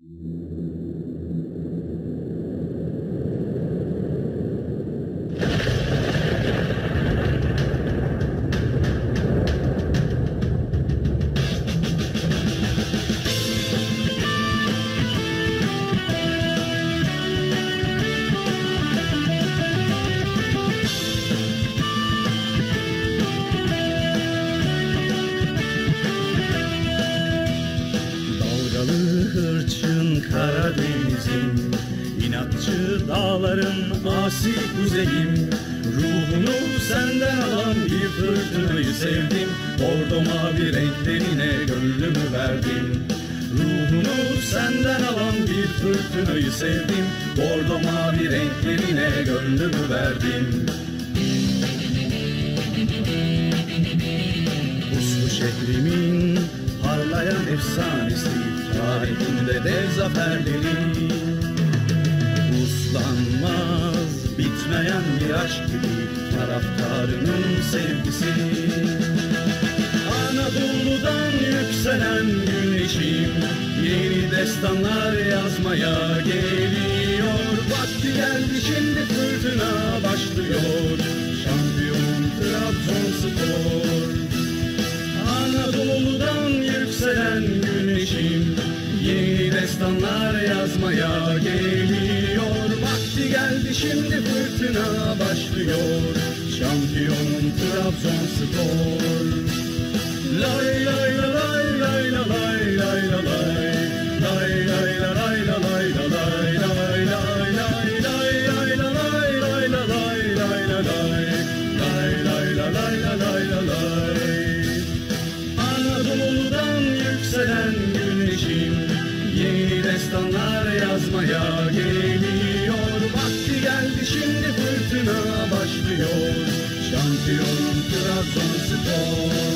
Hırçın Karadeniz'im, inatçı dağların asi kuzeyim. Ruhunu senden alan bir fırtınayı sevdim, bordo mavi renklerine gönlümü verdim. Ruhunu senden alan bir fırtınayı sevdim, bordo mavi renklerine gönlümü verdim. Uslu şehrimin parlayan efsanesi, tarihinde dev zaferleri. Uslanmaz, bitmeyen bir aşk gibi taraftarının sevgisi. Anadolu'dan yükselen güneşim, yeni destanlar yazmaya geliyor. Vakti geldi, şimdi fırtına başlıyor, şampiyon Trabzonspor. Anadolu'dan yükselen güneşim, yeni destanlar yazmaya geliyor. Vakti geldi, şimdi fırtına başlıyor, şampiyon Trabzonspor. Lay lay lay lay lay lay lay lay lay lay lay lay lay lay lay. Anadolu'dan yükselen güneşim, yeni destanlar yazmaya geliyor. Vakti geldi, şimdi fırtına başlıyor, şampiyon Trabzonspor.